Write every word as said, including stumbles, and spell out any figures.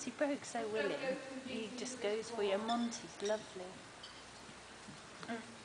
See, Broke's so willing. He just goes for you. Monty's lovely. Mm.